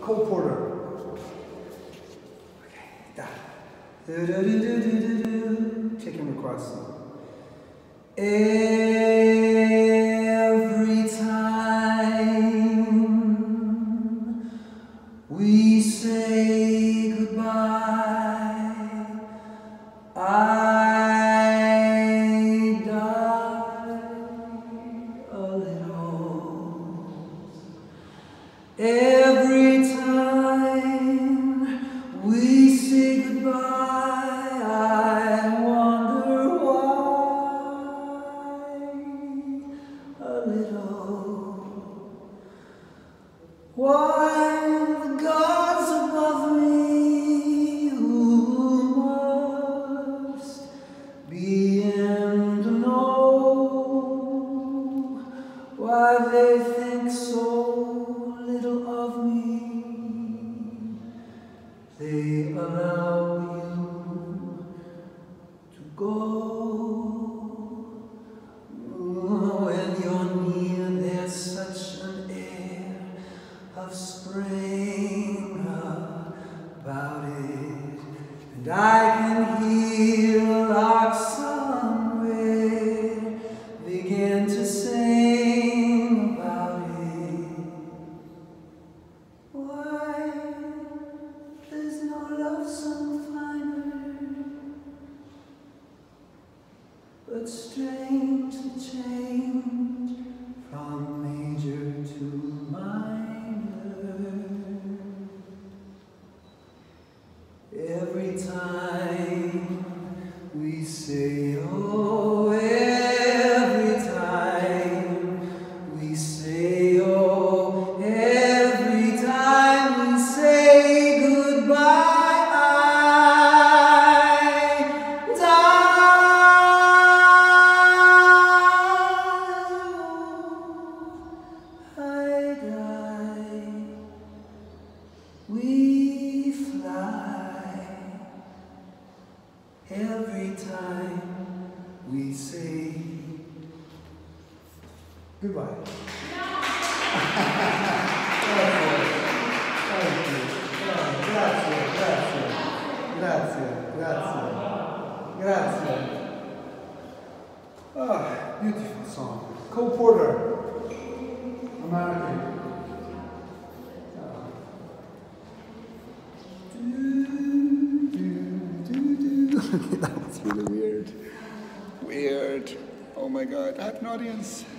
Cole Porter. Okay, that. Chicken request. Every time we say goodbye, I die a little. Every time we say goodbye, I wonder why a little. Why the gods above me, who must be in the know, why they think so little of me, they allow you to go. When you're near, there's such an air of spring about it, and I can hear larks somewhere begin to sing about it. Why there's no love song finer, but strange to change from major to minor. Every time we say, oh, every time we say, oh, every time we say goodbye, I die. We fly every time we say goodbye. Grazie. Oh, beautiful song. Cole Porter, American. That was really weird. Oh my God, I have an audience.